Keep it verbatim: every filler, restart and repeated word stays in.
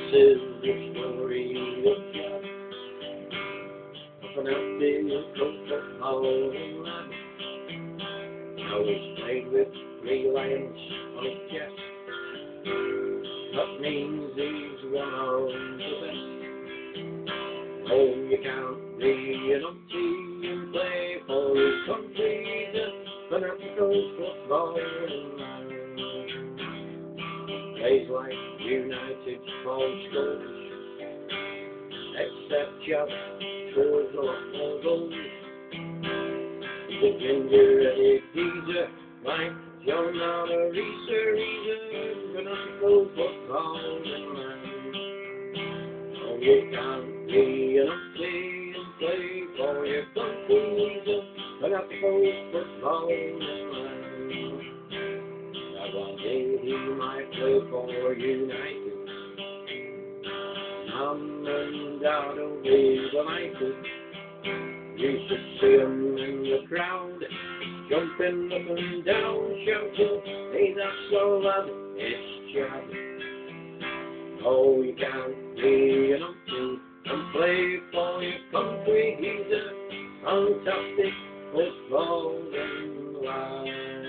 is the story of Jack, of an outfield football lad. Now he's played with three lions on his chest. That means he's one of the best. Oh, you can't be an umpty and play for his country, the fanatical football man. Plays like United Paul scores, except Chad scores a lot more goals. The ginger-headed geezer like John Marisa, he's a fanatical football man. Oh, you can't be an umpty and play for your country, he's a fanatical football man. One day he might play for United. Mum and Dad will be delighted. You should see him in the crowd, jumping up and down, shouting, "Hey, that's so lad, it's Chad." Oh, you can't be an umpty and play for your country. He's a fantastic footballing lad.